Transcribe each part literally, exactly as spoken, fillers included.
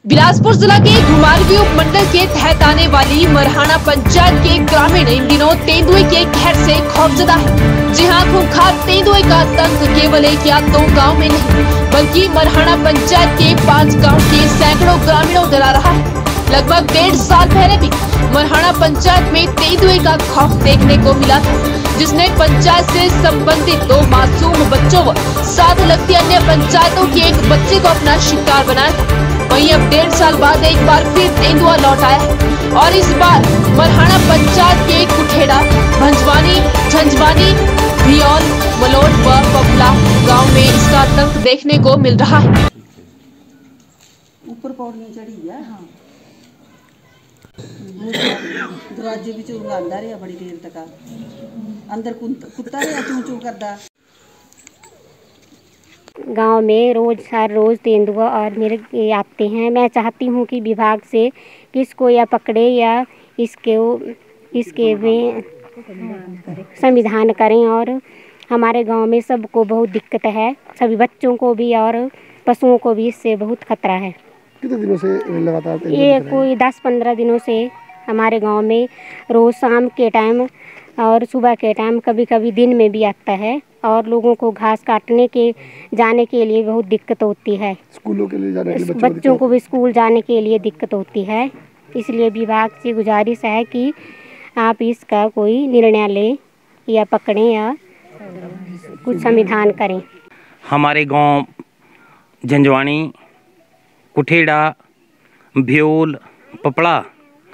बिलासपुर जिला के घुमारवीं उपमंडल के तहत आने वाली मरहाना पंचायत के ग्रामीण इन दिनों तेंदुए के कहर से खौफजदा है। जी हां, खूंखार तेंदुए का आतंक केवल एक या दो गांव में नहीं बल्कि मरहाना पंचायत के पांच गांव के सैकड़ों ग्रामीणों डरा रहा है। लगभग डेढ़ साल पहले भी मरहाना पंचायत में तेंदुए का खौफ देखने को मिला था, जिसने पंचायत से संबंधित दो मासूम बच्चों व साथ लगती अन्य पंचायतों के एक बच्चे को अपना शिकार बनाया था। वहीं अब डेढ़ साल बाद एक बार फिर तेंदुआ लौट आया है और इस बार मरहाना पंचायत के कुठेड़ा, भंजवानी, झंझवानी, भियोल, मलोट व पपला गांव में इसका आतंक देखने को मिल रहा है। ऊपर पौड़ियां चढ़ी है। हाँ, दरवाजे भी चूंगा अंदर है बड़ी देर तक अंदर कुत्ता है चू चू करता। गांव में रोज हर रोज तेंदुआ और मिर्ग आते हैं। मैं चाहती हूं कि विभाग से किसको या पकड़े या इसके इसके में संविधान करें और हमारे गांव में सबको बहुत दिक्कत है, सभी बच्चों को भी और पशुओं को भी इससे बहुत खतरा है। कितने दिनों से लगातार ये कोई दस पंद्रह दिनों से हमारे गांव में रोज़ शाम के टाइम और सुबह के टाइम कभी कभी दिन में भी आता है और लोगों को घास काटने के जाने के लिए बहुत दिक्कत होती है। स्कूलों के लिए जाने के लिए बच्चों, बच्चों को भी स्कूल जाने के लिए दिक्कत होती है। इसलिए विभाग से गुजारिश है कि आप इसका कोई निर्णय लें या पकड़ें या कुछ संविधान करें। हमारे गांव झंझवानी, कुठेड़ा, भ्योल, पपड़ा,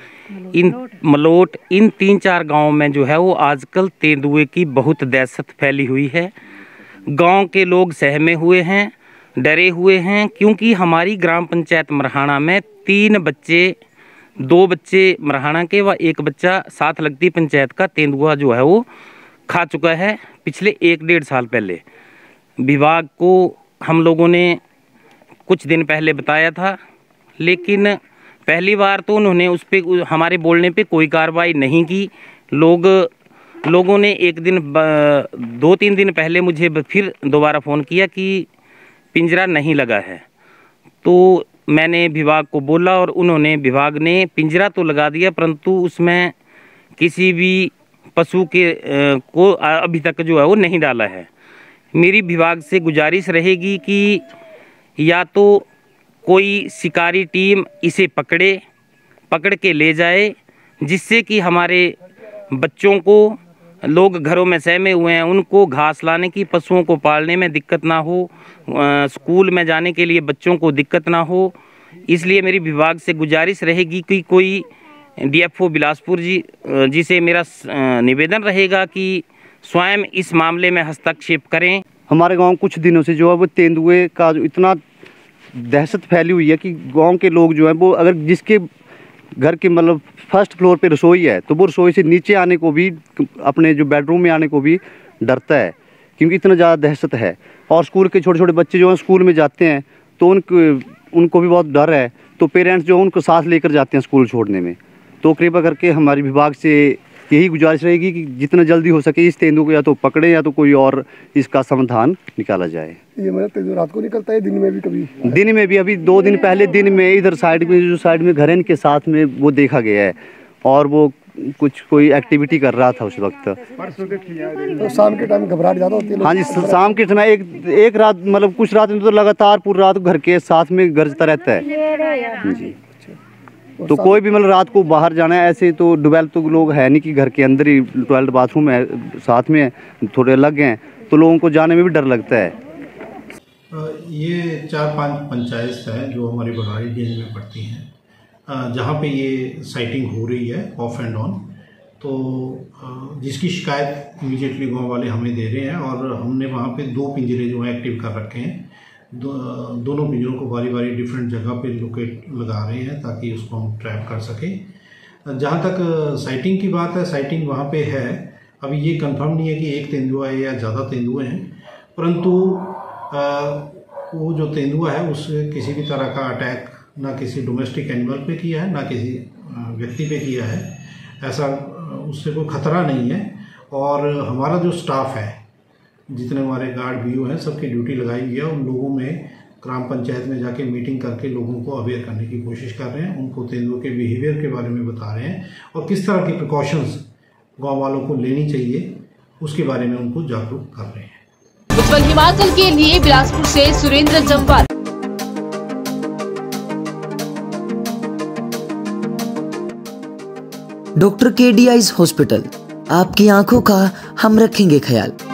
इन मलोट, इन तीन चार गांवों में जो है वो आजकल तेंदुए की बहुत दहशत फैली हुई है। गांव के लोग सहमे हुए हैं, डरे हुए हैं, क्योंकि हमारी ग्राम पंचायत मरहाना में तीन बच्चे, दो बच्चे मरहाना के व एक बच्चा साथ लगती पंचायत का तेंदुआ जो है वो खा चुका है पिछले एक डेढ़ साल पहले। विभाग को हम लोगों ने कुछ दिन पहले बताया था, लेकिन पहली बार तो उन्होंने उस पर हमारे बोलने पे कोई कार्रवाई नहीं की। लोग लोगों ने एक दिन दो तीन दिन पहले मुझे फिर दोबारा फ़ोन किया कि पिंजरा नहीं लगा है, तो मैंने विभाग को बोला और उन्होंने विभाग ने पिंजरा तो लगा दिया, परंतु उसमें किसी भी पशु के को अभी तक जो है वो नहीं डाला है। मेरी विभाग से गुजारिश रहेगी कि या तो कोई शिकारी टीम इसे पकड़े पकड़ के ले जाए, जिससे कि हमारे बच्चों को, लोग घरों में सहमे हुए हैं, उनको घास लाने की, पशुओं को पालने में दिक्कत ना हो, आ, स्कूल में जाने के लिए बच्चों को दिक्कत ना हो। इसलिए मेरी विभाग से गुजारिश रहेगी कि कोई डीएफओ बिलासपुर जी जी से मेरा निवेदन रहेगा कि स्वयं इस मामले में हस्तक्षेप करें। हमारे गांव कुछ दिनों से जो है वो तेंदुए का जो इतना दहशत फैली हुई है कि गांव के लोग जो हैं वो, अगर जिसके घर के मतलब फर्स्ट फ्लोर पे रसोई है तो वो रसोई से नीचे आने को भी, अपने जो बेडरूम में आने को भी डरता है, क्योंकि इतना ज़्यादा दहशत है। और स्कूल के छोटे छोटे बच्चे जो हैं स्कूल में जाते हैं तो उनको उनको भी बहुत डर है, तो पेरेंट्स जो उनको साथ लेकर जाते हैं स्कूल छोड़ने में। तो कृपया करके हमारी विभाग से यही गुजारिश रहेगी कि जितना जल्दी हो सके इस तेंदुए को या तो पकड़े या तो कोई और इसका समाधान निकाला जाए। ये मतलब तेंदुआ रात को निकलता है, दिन में भी कभी? दिन में भी, अभी दो दिन पहले दिन में इधर साइड में, जो साइड में घर के साथ में वो देखा गया है और वो कुछ कोई एक्टिविटी कर रहा था उस वक्त। तो शाम के टाइम घबराहट ज़्यादा होती है? हाँ जी, शाम के समय एक एक रात मतलब कुछ रात में तो लगातार पूरी रात घर के साथ में गरजता रहता है जी। तो कोई भी मतलब रात को बाहर जाना है ऐसे तो डेवलप तो लोग है नहीं कि घर के अंदर ही टॉयलेट बाथरूम है साथ में, थोड़े अलग हैं, तो लोगों को जाने में भी डर लगता है। ये चार पांच पंचायत हैं जो हमारी बघाड़ी रेंज में पड़ती हैं, जहाँ पे ये साइटिंग हो रही है ऑफ एंड ऑन। तो जिसकी शिकायत इमीडिएटली गाँव वाले हमें दे रहे हैं और हमने वहाँ पे दो पिंजरे जो हैं एक्टिव कर रखे हैं। दो, दोनों पिंजरों को बारी बारी डिफरेंट जगह पे लोकेट लगा रहे हैं ताकि उसको हम ट्रैप कर सकें। जहाँ तक साइटिंग की बात है, साइटिंग वहाँ पे है। अभी ये कंफर्म नहीं है कि एक तेंदुआ है या ज़्यादा तेंदुए हैं, परंतु वो जो तेंदुआ है उससे किसी भी तरह का अटैक ना किसी डोमेस्टिक एनिमल पे किया है ना किसी व्यक्ति पे किया है, ऐसा उससे कोई खतरा नहीं है। और हमारा जो स्टाफ है, जितने हमारे गार्ड वीओ हैं, सबकी ड्यूटी लगाई हुई है। उन लोगों में ग्राम पंचायत में जाके मीटिंग करके लोगों को अवेयर करने की कोशिश कर रहे हैं, उनको तेंदुए के बिहेवियर के बारे में बता रहे हैं और किस तरह की प्रिकॉशंस गाँव वालों को लेनी चाहिए उसके बारे में उनको जागरूक कर रहे हैं। उज्जवल हिमाचल के लिए बिलासपुर से Surendra Jamwal. Doctor K D eyes hospital, आपकी आंखों का हम रखेंगे ख्याल।